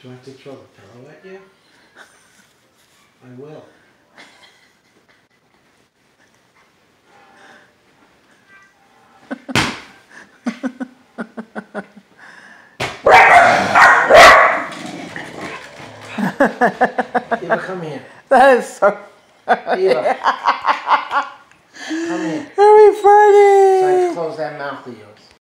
Do I have to throw the pillow at you? I will. Eva, come here. That is so Eva. Come here. very funny. So I close that mouth of yours.